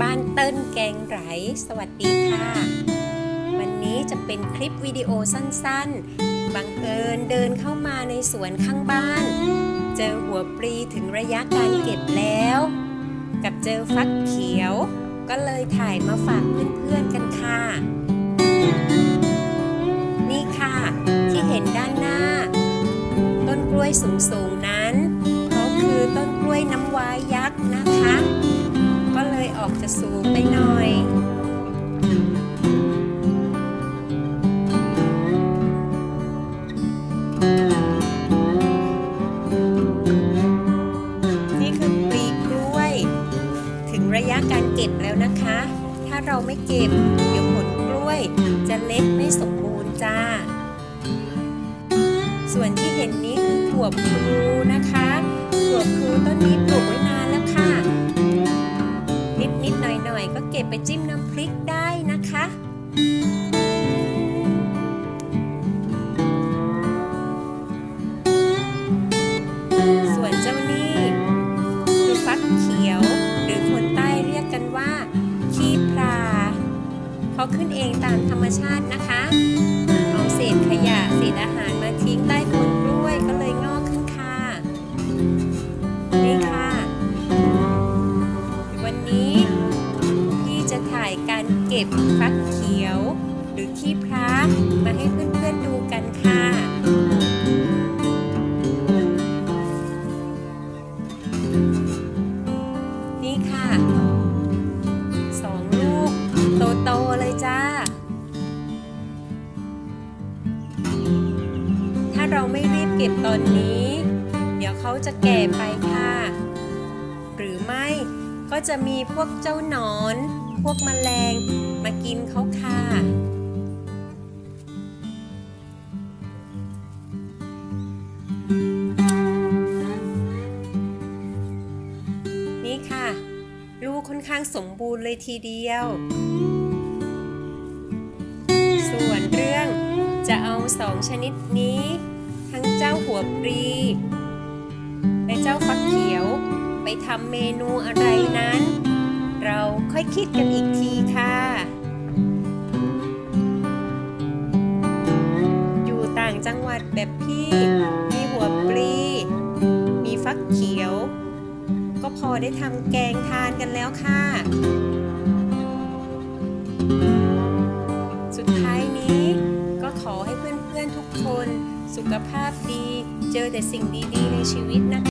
บ้านเติ้ลแกงไหลสวัสดีค่ะวันนี้จะเป็นคลิปวิดีโอสั้นๆบังเอิญเดินเข้ามาในสวนข้างบ้านเจอหัวปลีถึงระยะการเก็บแล้วกับเจอฟักเขียวก็เลยถ่ายมาฝากเพื่อนๆกันค่ะนี่ค่ะที่เห็นด้านหน้าต้นกล้วยสูงๆนั้นก็คือต้นกล้วยน้ำว้ายักษ์นะคะก็เลยออกจะสูงไปหน่อยนี่คือปลีกล้วยถึงระยะการเก็บแล้วนะคะถ้าเราไม่เก็บเดี๋ยวผลกล้วยจะเล็กไม่สมบูรณ์จ้าส่วนที่เห็นนี้คือถั่วพลูนะคะถั่วพลูต้นนี้ปลูกไว้นานแล้วค่ะนิดๆหน่อยๆก็เก็บไปจิ้มน้ำพริกได้นะคะส่วนเจ้านี่คือฟักเขียวหรือคนใต้เรียกกันว่าขี้ปลาเขาขึ้นเองตามธรรมชาตินะคะเอาเศษขยะเศษอาหารมาทิ้งใต้ผลกล้วยก็เลยงอกขึ้นค่ะนี่ค่ะวันนี้พี่จะถ่ายการเก็บฟักเขียวหรือขี้พร้ามาให้เพื่อนๆดูกันค่ะนี่ค่ะ2 ลูกโตๆเลยจ้าถ้าเราไม่รีบเก็บตอนนี้เดี๋ยวเขาจะแก่ไปค่ะหรือไม่ก็จะมีพวกเจ้าหนอนพวกแมลงมากินเขาค่ะนี่ค่ะลูกค่อนข้างสมบูรณ์เลยทีเดียวส่วนเรื่องจะเอา2 ชนิดนี้ทั้งเจ้าหัวปลีและเจ้าฟักเขียวไปทำเมนูอะไรนั้นเราค่อยคิดกันอีกทีค่ะอยู่ต่างจังหวัดแบบพี่มีหัวปลีมีฟักเขียวก็พอได้ทำแกงทานกันแล้วค่ะสุดท้ายนี้ก็ขอให้เพื่อนๆทุกคนสุขภาพดีเจอแต่สิ่งดีๆในชีวิตนะคะ